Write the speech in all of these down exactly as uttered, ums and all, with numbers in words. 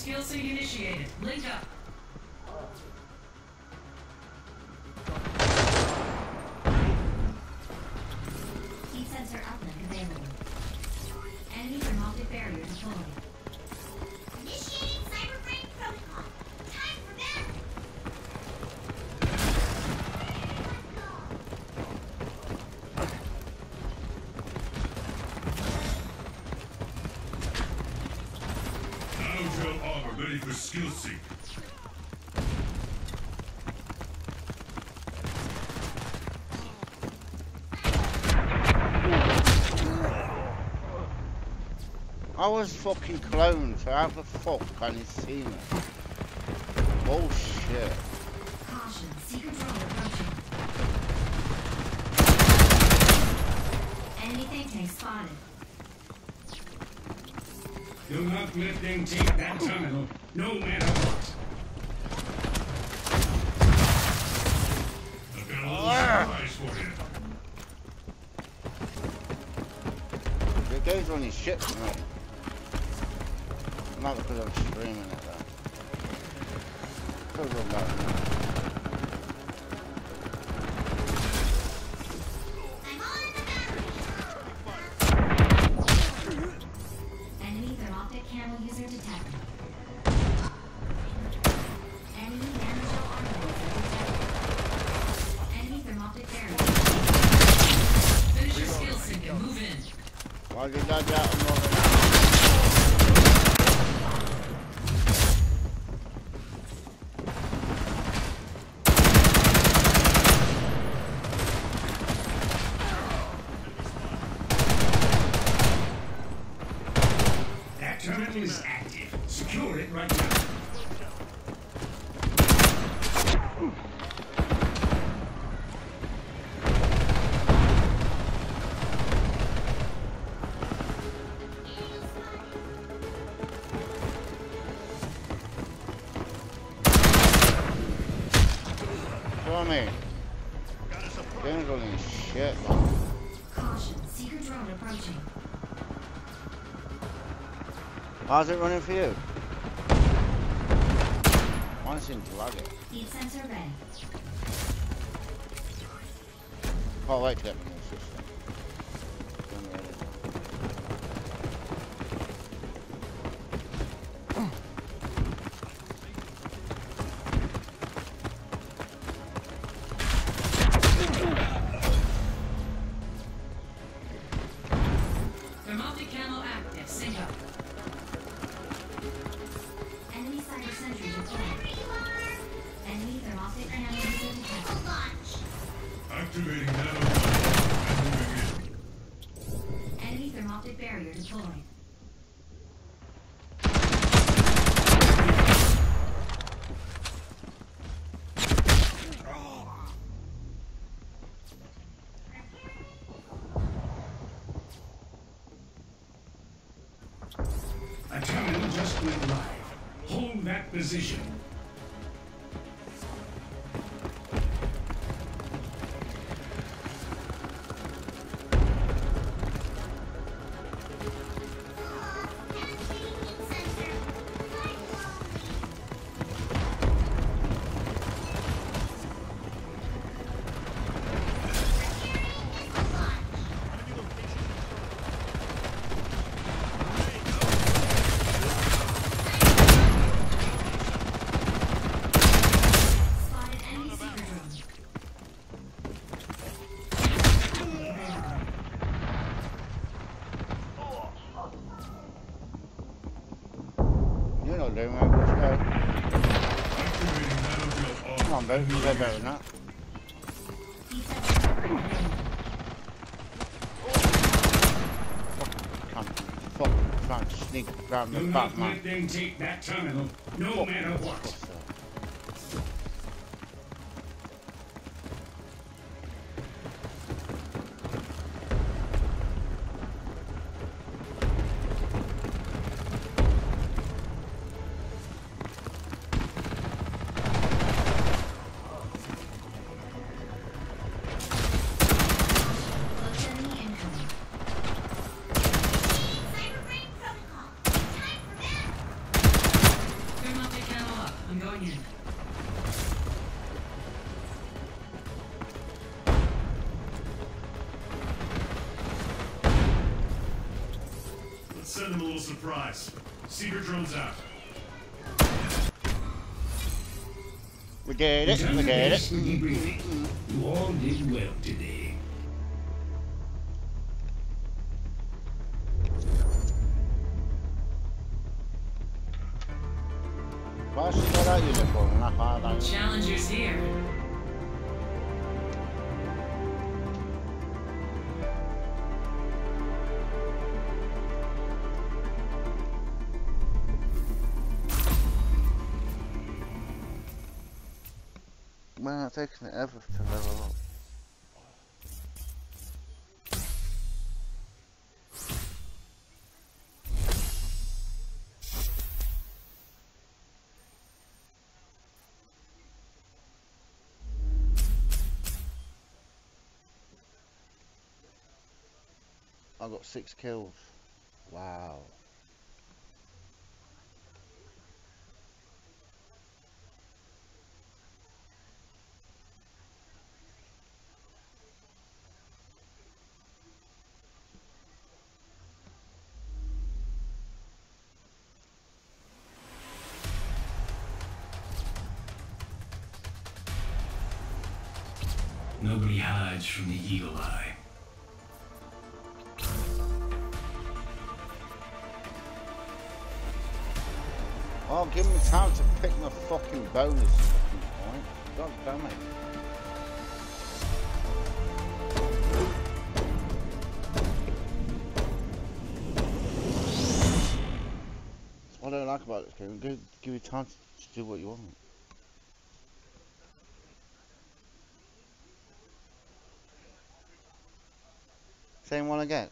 Skill sync initiated. Link up. Heat sensor uplink available. Enemy thermal barrier deployed. Initiating cyberbrain protocol. Time for battle. Nanogel armor ready for skill sync. I was fucking cloned, so how the fuck can he see me? Bullshit. Caution, secret drone approaching. Enemy think tank spotted. Do not let them take that tunnel, no matter what. I've got a little surprise for you. The guy's on his shit tonight. Not because I'm streaming it though. Because of that. I'm on the battery. Enemy thermoptic camo user detected. Enemy nanogel armor user detected. Enemy thermoptic barrier. Finish your skill sync and move in. Why did that happen over there? That terminal is active. Secure it right now. Show me. Dangling shit. Caution, secret drone approaching. How's it running for you? Mine seems to lag it. Heat sensor ready. Can't wait to get my new system. I'm ready. Thermoptic camo active. Sync up. Enemy cyber sentry deployed. Enemy thermoptic camo user detected. Activating nanogel and moving in. Enemy thermoptic barrier deployed. A terminal just went live. Hold that position. Spotted enemy secret drone. You're not doing very good, go. Activating nanogel armor. Come on, babe. You did better than that. Heat sensor available. Can't fucking trying to sneak around the Do back, not man. let them take that terminal, no matter what. What's that? Close enemy incoming. Cyberbrain protocol. Time for battle. onion. Let's send them a little surprise. Seeker drones out. We did it, we did it. You all did well today. Why should I that uniform and I can't like Challengers here. Man, it's taking it ever to level up. I got six kills. Wow. Nobody hides from the eagle eye. Oh, give me time to pick my fucking bonus fucking point. God damn it. That's what I don't like about this game. Give, give you time to do what you want. Same one again.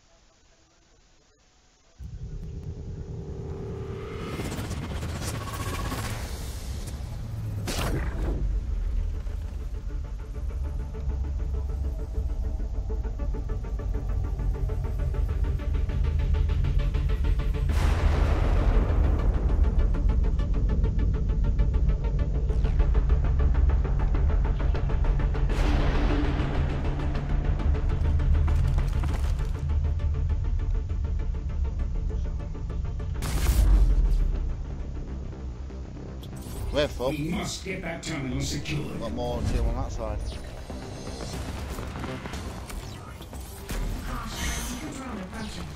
We're full. We must get that terminal secured. Got more to do on that side. Caution, seeker drone approaching.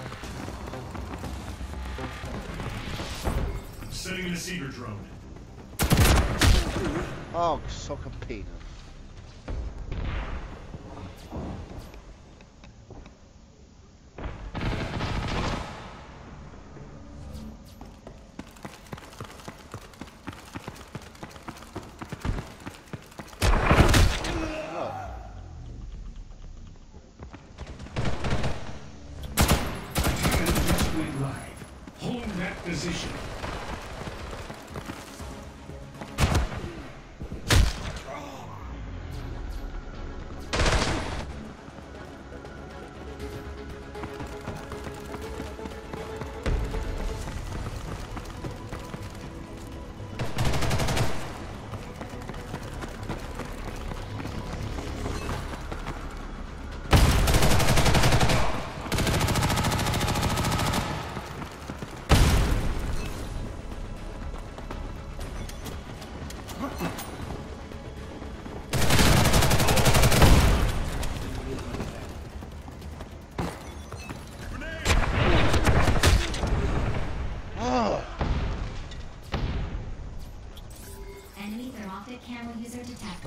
I'm sending in a seeker drone. Oh, suck a penis. Went live. Hold that position. Enemy thermoptic camera user detected.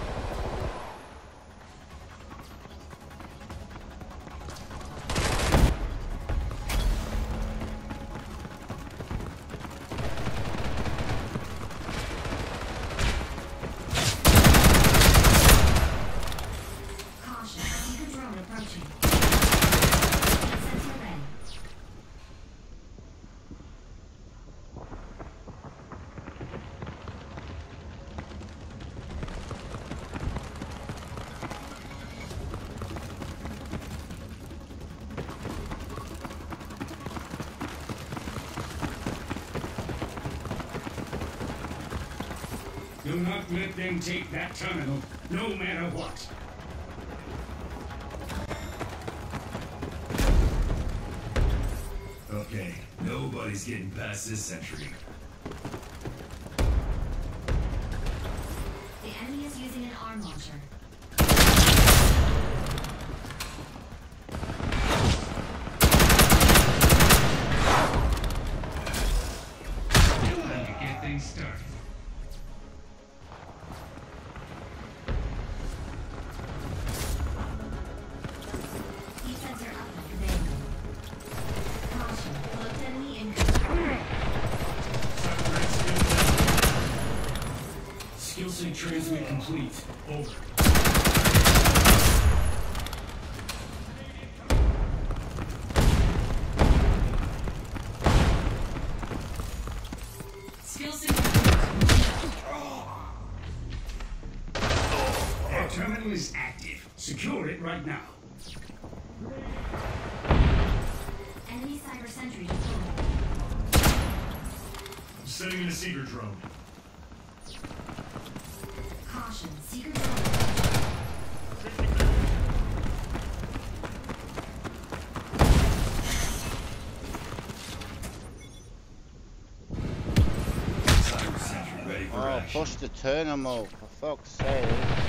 Caution, seeker drone approaching. Sensor ready. Do not let them take that terminal, no matter what. Okay, nobody's getting past this sentry. The enemy is using an arm launcher. Time to get things started. Heat sensor uplink available. Caution, close enemy incoming. Skill sync transmit complete. Over. Skill sync complete. That terminal is active. Secure it right now. Enemy cyber sentry deployed. Setting in a seeker drone. Caution, seeker drone. Cyber sentry ready for Oh, action. push the terminal, for fuck's sake.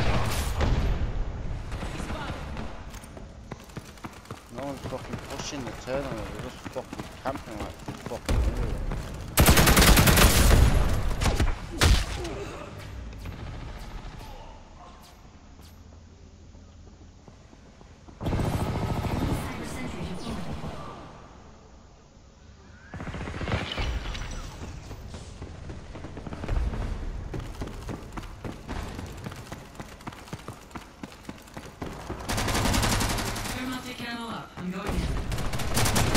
No one's fucking pushing the terminal, they're just fucking camping like fucking idiots. Enemy cyber sentry deployed. Thermoptic ammo up. I'm going in.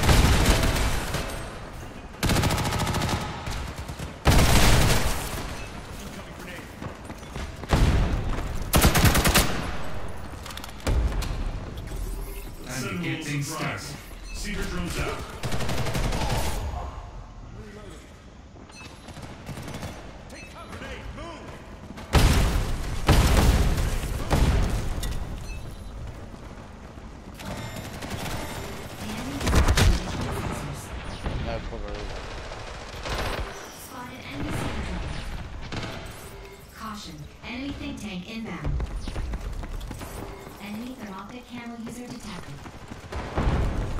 Time to get things started. Seeker drones out. The enemy is activating sensors. No cover either. Spotted enemy seeker drone. Caution, enemy think tank inbound. Enemy thermoptic camo user detected.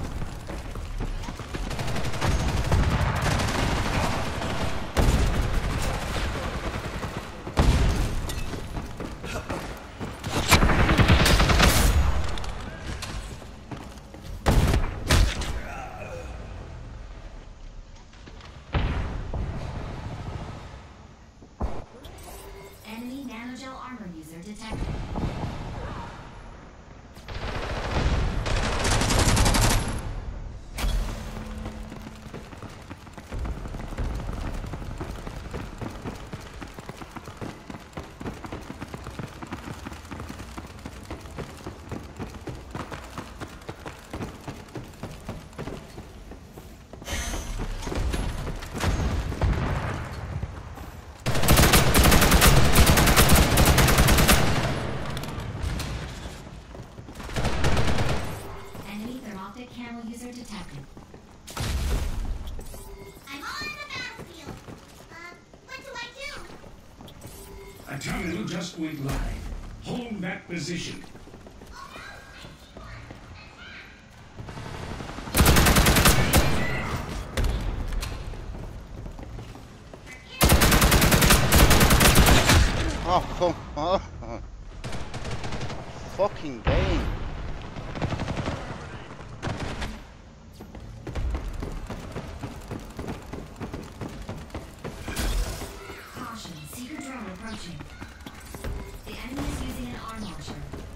Enemy nanogel armor user detected. Enemy thermoptic camo user detected. I'm on the battlefield. Uh, what do I do? A terminal just went live. Hold that position. Oh, come on. Fucking game. Caution, seeker drone approaching. The enemy is using an arm launcher.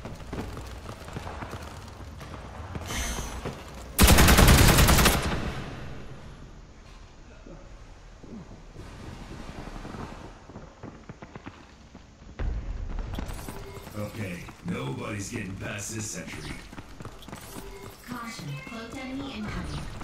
Okay, nobody's getting past this sentry. Caution, cloaked enemy incoming.